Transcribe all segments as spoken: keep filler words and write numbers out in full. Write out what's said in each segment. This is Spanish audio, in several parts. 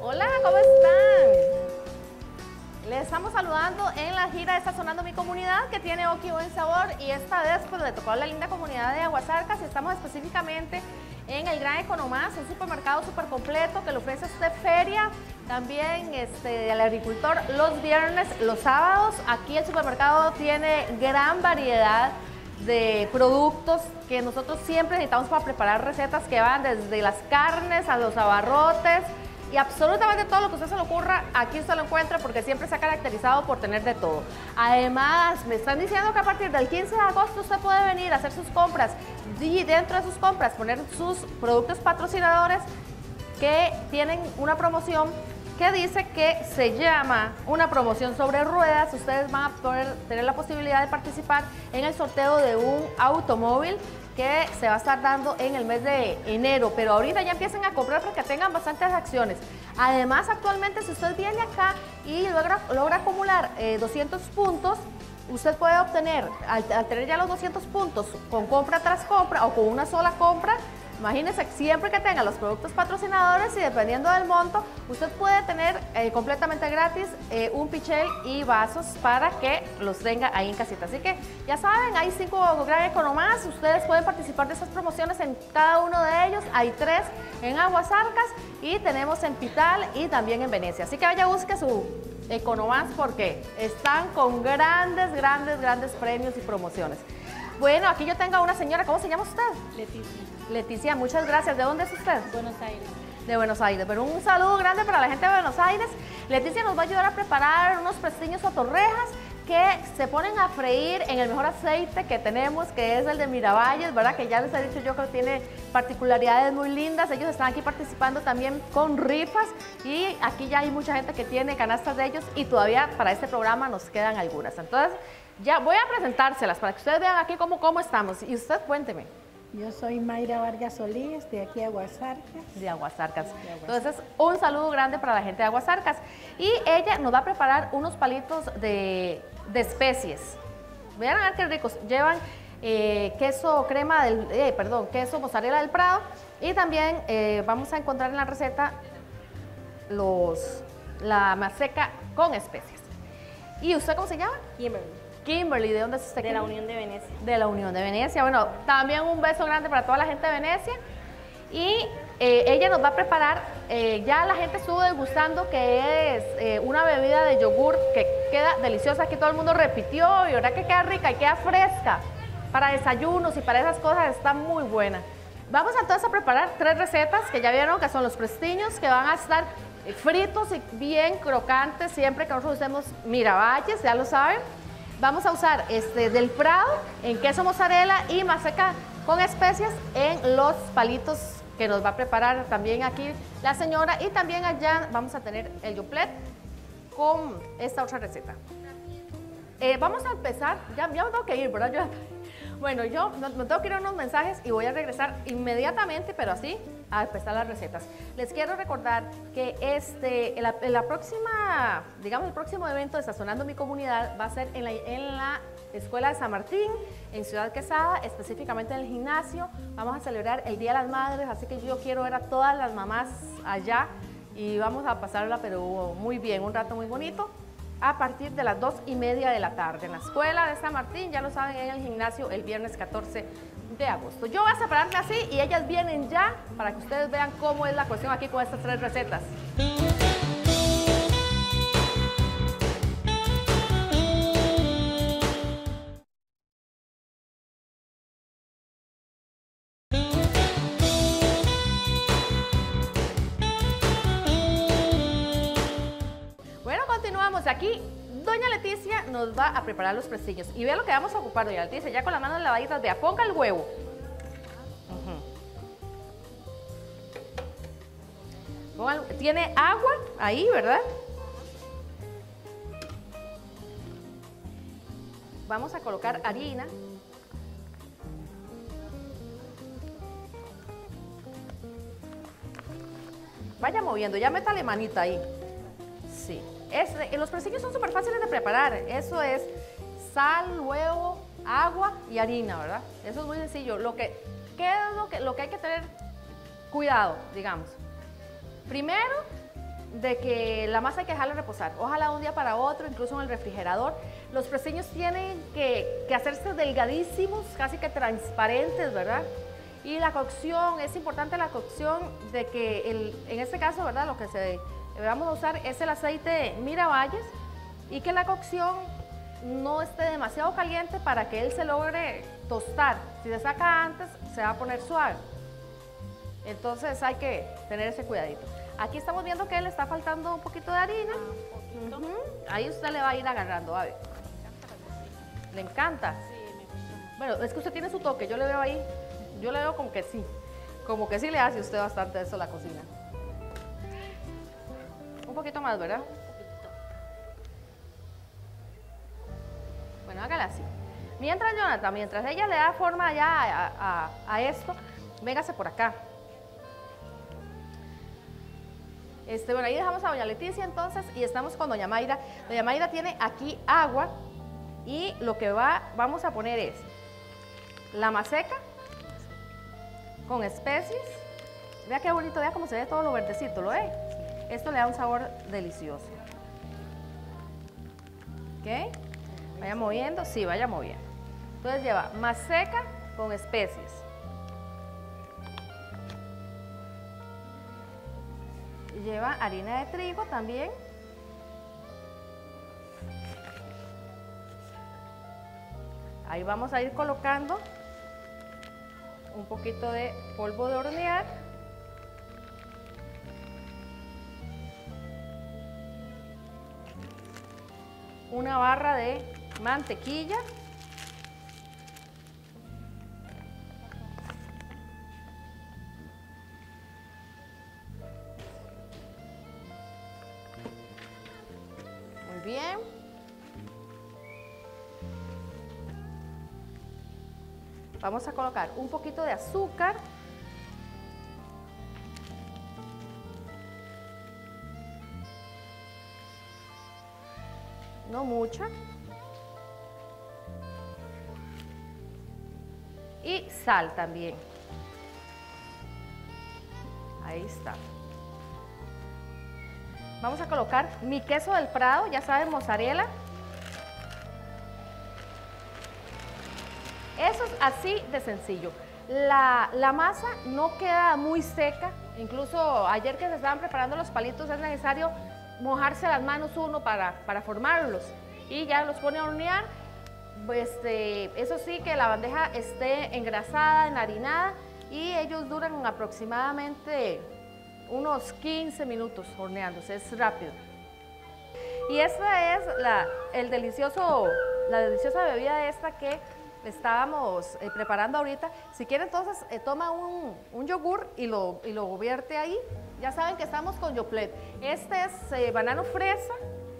Hola, ¿cómo están? Les estamos saludando en la gira de Sazonando Mi Comunidad, que tiene Oki Buen Sabor, y esta vez pues le tocó a la linda comunidad de Aguasarcas y estamos específicamente en el Gran Economás, un supermercado súper completo que le ofrece a usted feria, también este, al agricultor los viernes, los sábados. Aquí el supermercado tiene gran variedad de productos que nosotros siempre necesitamos para preparar recetas que van desde las carnes a los abarrotes y absolutamente todo lo que a usted se le ocurra, aquí usted lo encuentra porque siempre se ha caracterizado por tener de todo. Además, me están diciendo que a partir del quince de agosto usted puede venir a hacer sus compras y dentro de sus compras poner sus productos patrocinadores que tienen una promoción que dice que se llama una promoción sobre ruedas. Ustedes van a poder tener la posibilidad de participar en el sorteo de un automóvil que se va a estar dando en el mes de enero, pero ahorita ya empiecen a comprar para que tengan bastantes acciones. Además, actualmente si usted viene acá y logra, logra acumular eh, doscientos puntos, usted puede obtener, al, al tener ya los doscientos puntos con compra tras compra o con una sola compra, imagínense, siempre que tenga los productos patrocinadores y dependiendo del monto, usted puede tener eh, completamente gratis eh, un pichel y vasos para que los tenga ahí en casita. Así que ya saben, hay cinco Gran Economás, ustedes pueden participar de esas promociones en cada uno de ellos. Hay tres en Aguasarcas y tenemos en Pital y también en Venecia. Así que vaya, busque su Economás porque están con grandes, grandes, grandes premios y promociones. Bueno, aquí yo tengo a una señora, ¿cómo se llama usted? Leticia. Leticia, muchas gracias. ¿De dónde es usted? Buenos Aires. De Buenos Aires. Pero un saludo grande para la gente de Buenos Aires. Leticia nos va a ayudar a preparar unos pestiños o torrejas que se ponen a freír en el mejor aceite que tenemos, que es el de Miravalles, ¿verdad? Que ya les he dicho yo que tiene particularidades muy lindas. Ellos están aquí participando también con rifas y aquí ya hay mucha gente que tiene canastas de ellos y todavía para este programa nos quedan algunas. Entonces, ya voy a presentárselas para que ustedes vean aquí cómo, cómo estamos. Y usted cuénteme. Yo soy Mayra Vargas Solís, de aquí a Aguasarcas. De Aguasarcas. De Aguasarcas. Entonces, un saludo grande para la gente de Aguasarcas. Y ella nos va a preparar unos palitos de, de especies. Vean a ver qué ricos. Llevan eh, queso crema del, eh, perdón, queso mozzarella del Prado. Y también eh, vamos a encontrar en la receta los, la maseca con especias. ¿Y usted cómo se llama? Kimberly. Kimberly, ¿de dónde es usted? De la Unión de Venecia. De la Unión de Venecia. Bueno, también un beso grande para toda la gente de Venecia. Y eh, ella nos va a preparar, eh, ya la gente estuvo degustando, que es eh, una bebida de yogur que queda deliciosa. Aquí todo el mundo repitió y ahora que queda rica y queda fresca. Para desayunos y para esas cosas está muy buena. Vamos entonces a preparar tres recetas que ya vieron, que son los prestiños, que van a estar fritos y bien crocantes siempre que nosotros usemos Miravalles, ya lo saben. Vamos a usar este del Prado en queso mozzarella y maseca con especias en los palitos que nos va a preparar también aquí la señora. Y también allá vamos a tener el yoplet con esta otra receta. Eh, vamos a empezar, ya, ya me tengo que ir, ¿verdad? Yo, bueno, yo me, me tengo que ir a unos mensajes y voy a regresar inmediatamente, pero así, a empezar las recetas. Les quiero recordar que este, en la, en la próxima, digamos, el próximo evento de Sazonando Mi Comunidad va a ser en la, en la Escuela de San Martín, en Ciudad Quesada, específicamente en el gimnasio. Vamos a celebrar el Día de las Madres, así que yo quiero ver a todas las mamás allá y vamos a pasarla, pero muy bien, un rato muy bonito, a partir de las dos y media de la tarde en la Escuela de San Martín, ya lo saben, en el gimnasio el viernes catorce de agosto. Yo voy a separarme así y ellas vienen ya para que ustedes vean cómo es la cuestión aquí con estas tres recetas. Bueno, continuamos aquí. Doña Leticia nos va a preparar los prestiños. Y vea lo que vamos a ocupar, doña Leticia, ya con las manos lavaditas. Vea, ponga el huevo. Uh-huh. Ponga el, tiene agua ahí, ¿verdad? Vamos a colocar harina. Vaya moviendo, ya métale manita ahí. Sí. Es, los prestiños son súper fáciles de preparar. Eso es sal, huevo, agua y harina, ¿verdad? Eso es muy sencillo. Lo que, ¿qué es lo que, lo que hay que tener cuidado, digamos? Primero, de que la masa hay que dejarla reposar, ojalá de un día para otro, incluso en el refrigerador. Los presteños tienen que, que hacerse delgadísimos, casi que transparentes, ¿verdad? Y la cocción, es importante la cocción de que, el, en este caso, ¿verdad? Lo que se, vamos a usar es el aceite Miravalles y que la cocción no esté demasiado caliente para que él se logre tostar. Si se saca antes, se va a poner suave. Entonces hay que tener ese cuidadito. Aquí estamos viendo que le está faltando un poquito de harina. Ah, un Uh-huh. Ahí usted le va a ir agarrando, a ver. ¿Le encanta? Sí, me gusta. Bueno, es que usted tiene su toque, yo le veo ahí, yo le veo como que sí, como que sí le hace usted bastante eso a la cocina. Un poquito más, ¿verdad? Un poquito. Bueno, hágala así. Mientras, Jonathan, mientras ella le da forma ya a, a, a esto, véngase por acá. Este, bueno, ahí dejamos a doña Leticia entonces y estamos con doña Mayra. Doña Mayra tiene aquí agua y lo que va, vamos a poner es la maseca con especies. Vea qué bonito, vea cómo se ve todo lo verdecito, ¿lo ve? Esto le da un sabor delicioso. ¿Ok? Vaya moviendo, sí, vaya moviendo. Entonces lleva maseca con especies. Lleva harina de trigo también. Ahí vamos a ir colocando un poquito de polvo de hornear. Una barra de mantequilla. Muy bien. Vamos a colocar un poquito de azúcar. No mucha. Y sal también. Ahí está. Vamos a colocar mi queso del Prado, ya saben, mozzarella. Eso es así de sencillo. La, la masa no queda muy seca. Incluso ayer que se estaban preparando los palitos es necesario mojarse las manos uno para, para formarlos. Y ya los pone a hornear. Pues, eh, eso sí, que la bandeja esté engrasada, enharinada. Y ellos duran aproximadamente unos quince minutos horneándose. Es rápido. Y esta es la, el delicioso, la deliciosa bebida esta que estábamos eh, preparando ahorita. Si quiere entonces eh, toma un, un yogur y lo, y lo vierte ahí. Ya saben que estamos con Yoplait. Este es eh, banano fresa.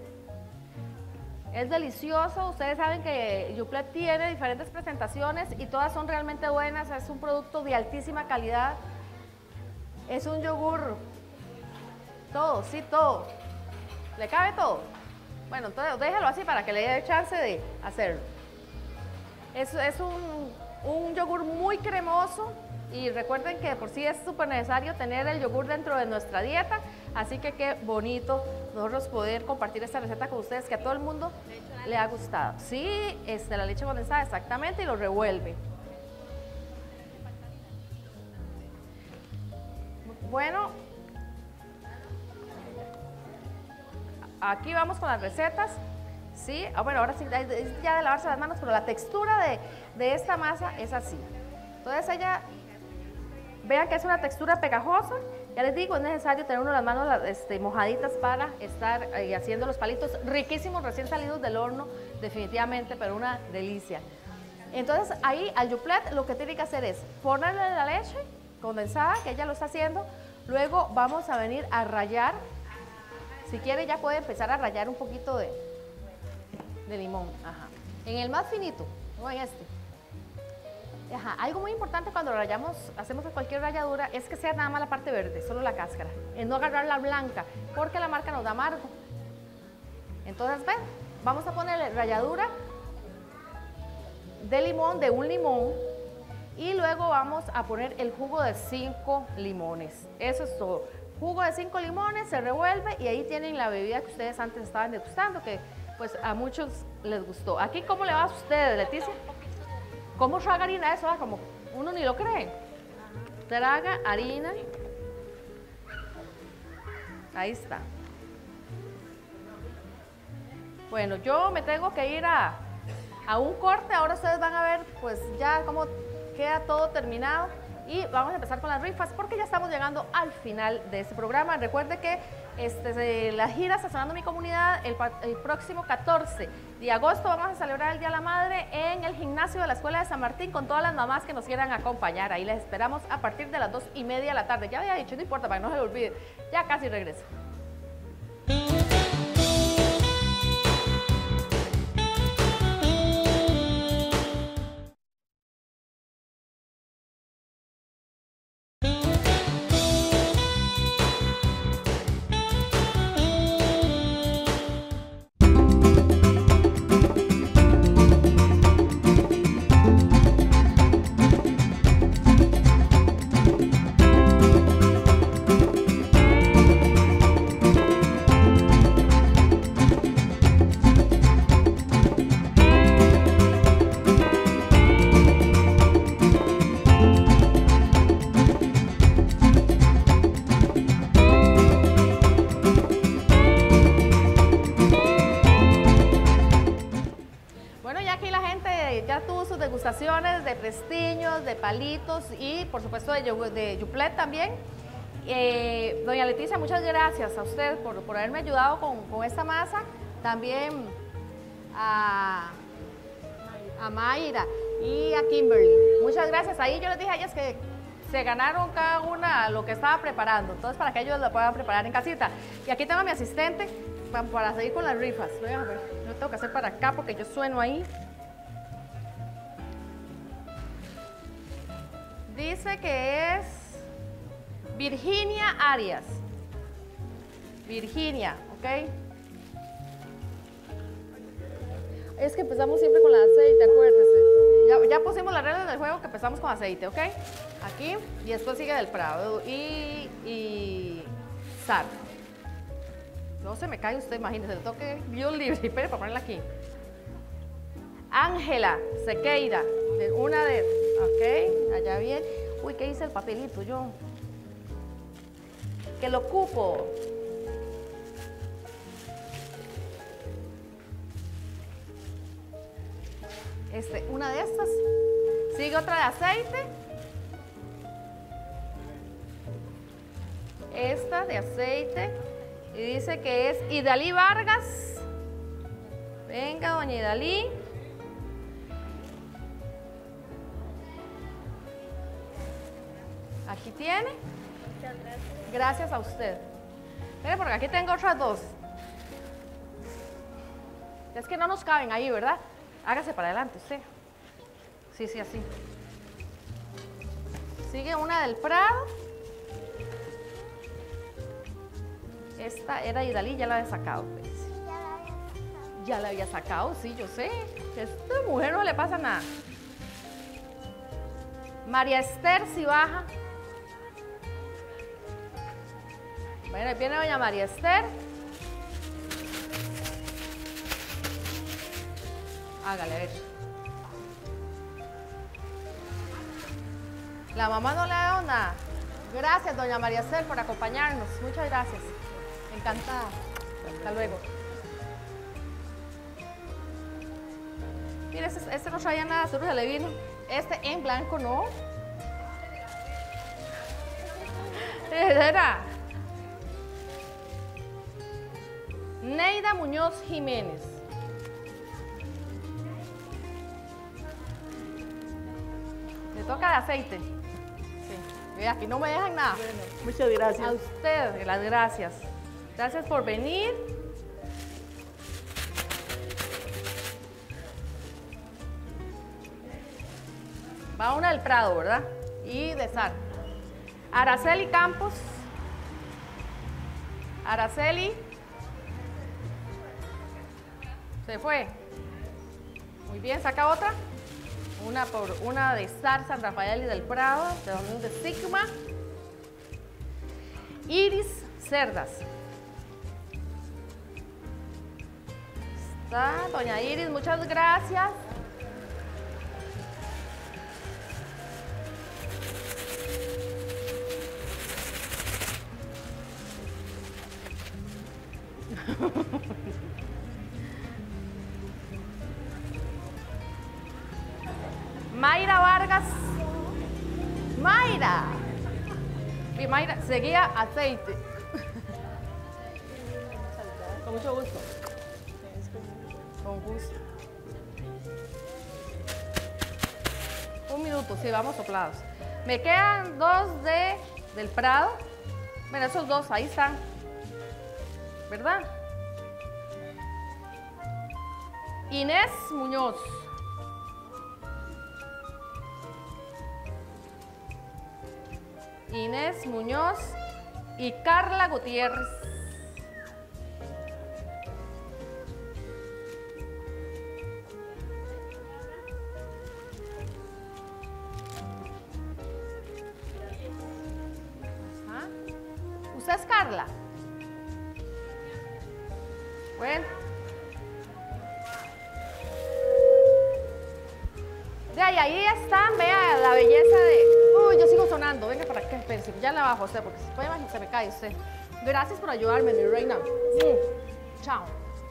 Es delicioso. Ustedes saben que Yoplait tiene diferentes presentaciones y todas son realmente buenas. Es un producto de altísima calidad. Es un yogur. Todo, sí, todo. ¿Le cabe todo? Bueno, entonces déjalo así para que le dé chance de hacerlo. Es, es un, un yogur muy cremoso y recuerden que de por sí es súper necesario tener el yogur dentro de nuestra dieta, así que qué bonito nosotros poder compartir esta receta con ustedes que a todo el mundo le ha gustado. Sí, este, la leche condensada exactamente y lo revuelve. Bueno, aquí vamos con las recetas. Sí, ah, bueno, ahora sí, es ya de lavarse las manos, pero la textura de, de esta masa es así. Entonces ella, vean que es una textura pegajosa. Ya les digo, es necesario tener uno las manos este, mojaditas para estar eh, haciendo los palitos riquísimos, recién salidos del horno, definitivamente, pero una delicia. Entonces ahí al Yoplait lo que tiene que hacer es ponerle la leche condensada, que ella lo está haciendo, luego vamos a venir a rallar. Si quiere ya puede empezar a rallar un poquito de... de limón, ajá. En el más finito, no en este. Ajá. Algo muy importante cuando rayamos, hacemos cualquier ralladura, es que sea nada más la parte verde, solo la cáscara. En no agarrar la blanca, porque la marca nos da amargo. Entonces, ven, vamos a ponerle ralladura de limón, de un limón, y luego vamos a poner el jugo de cinco limones. Eso es todo. jugo de cinco limones, se revuelve y ahí tienen la bebida que ustedes antes estaban degustando, que pues a muchos les gustó. Aquí, ¿cómo le va a ustedes, Leticia? ¿Cómo traga harina eso? Ah, como uno ni lo cree. Traga harina. Ahí está. Bueno, yo me tengo que ir a, a un corte. Ahora ustedes van a ver pues ya cómo queda todo terminado. Y vamos a empezar con las rifas porque ya estamos llegando al final de este programa. Recuerde que este, la gira Sazonando Mi Comunidad, el, el próximo catorce de agosto vamos a celebrar el Día de la Madre en el gimnasio de la Escuela de San Martín con todas las mamás que nos quieran acompañar. Ahí les esperamos a partir de las dos y media de la tarde. Ya había dicho, no importa, para que no se lo olvide. Ya casi regreso. De prestiños, de palitos y por supuesto de, de yuplet también. Eh, doña Leticia, muchas gracias a usted por, por haberme ayudado con, con esta masa. También a, a Mayra y a Kimberly. Muchas gracias. Ahí yo les dije a ellas que se ganaron cada una lo que estaba preparando. Entonces para que ellos lo puedan preparar en casita. Y aquí tengo a mi asistente para, para seguir con las rifas. Voy a ver, yo tengo que hacer para acá porque yo sueno ahí. Dice que es Virginia Arias. Virginia, ¿ok? Es que empezamos siempre con el aceite, acuérdese. Ya, ya pusimos las reglas del juego que empezamos con aceite, ¿ok? Aquí, y después sigue del Prado y, y sal. No se me cae usted, imagínese, le toque Dios libre. Espere para ponerla aquí. Ángela Sequeira, de una de, ok, allá bien. Uy, ¿qué hice el papelito yo? Que lo ocupo. Este, una de estas. Sigue otra de aceite. Esta de aceite. Y dice que es Idalí Vargas. Venga, doña Idalí. Aquí tiene. Muchas gracias. Gracias a usted. Mire, porque aquí tengo otras dos. Es que no nos caben ahí, ¿verdad? Hágase para adelante usted. Sí, sí, así. Sigue una del Prado. Esta era Idalí, ya la había sacado. Pues. Ya la había sacado, sí, yo sé. A esta mujer no le pasa nada. María Esther Cibaja. Bueno, ahí viene doña María Esther. Hágale, a ver. La mamá no le da onda. Gracias, doña María Esther, por acompañarnos. Muchas gracias. Encantada. Hasta luego. Mire, este, este no traía nada, solo se le vino. Este en blanco, ¿no? Era Neida Muñoz Jiménez. Le toca de aceite. Sí. Aquí no me dejan nada. Bueno, muchas gracias. A usted, las gracias. Gracias por venir. Va una del Prado, ¿verdad? Y de Sar. Araceli Campos. Araceli. Se fue. Muy bien, saca otra. Una por una de Sar, San Rafael y del Prado, de Domingo de Sigma. Iris Cerdas. Está doña Iris, muchas gracias. Mayra Vargas. Mayra. Y Mayra, seguía aceite. Con mucho gusto. Con gusto. Un minuto, sí, vamos soplados. Me quedan dos de del Prado. Bueno, esos dos, ahí están. ¿Verdad? Inés Muñoz. Inés Muñoz y Carla Gutiérrez. Ajá. ¿Usted es Carla? Bueno. De ahí, ahí están, vea la belleza de... Uy, yo sigo sonando, venga para acá, espérense, ya la bajo usted, porque si puede se me cae usted. Gracias por ayudarme, mi reina. Mm. Chao.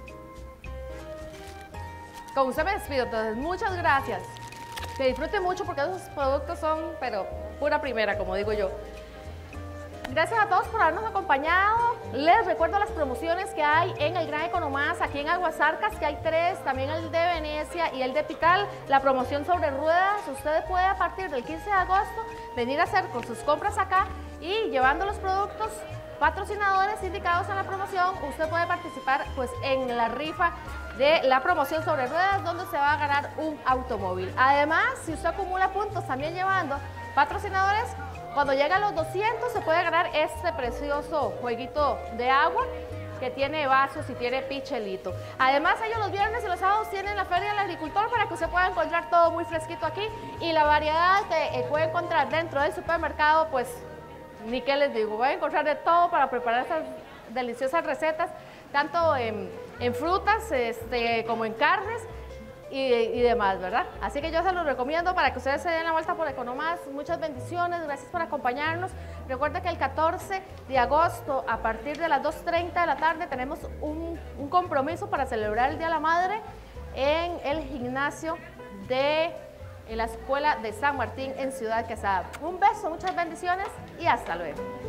Con usted me despido, entonces, muchas gracias. Que disfrute mucho porque esos productos son, pero pura primera, como digo yo. Gracias a todos por habernos acompañado. Les recuerdo las promociones que hay en el Gran Economás, aquí en Aguasarcas, que hay tres, también el de Venecia y el de Pital. La promoción sobre ruedas, usted puede a partir del quince de agosto venir a hacer con sus compras acá y llevando los productos patrocinadores indicados en la promoción, usted puede participar pues en la rifa de la promoción sobre ruedas, donde se va a ganar un automóvil. Además, si usted acumula puntos también llevando patrocinadores, cuando llega a los doscientos se puede ganar este precioso jueguito de agua que tiene vasos y tiene pichelito. Además, ellos los viernes y los sábados tienen la Feria del Agricultor para que usted pueda encontrar todo muy fresquito aquí y la variedad que eh, puede encontrar dentro del supermercado, pues ni qué les digo, voy a encontrar de todo para preparar estas deliciosas recetas, tanto en, en frutas este, como en carnes. Y, y demás, ¿verdad? Así que yo se los recomiendo para que ustedes se den la vuelta por Economás. Muchas bendiciones, gracias por acompañarnos. Recuerda que el catorce de agosto, a partir de las dos treinta de la tarde, tenemos un, un compromiso para celebrar el Día de la Madre en el gimnasio de en la Escuela de San Martín en Ciudad Quesada. Un beso, muchas bendiciones y hasta luego.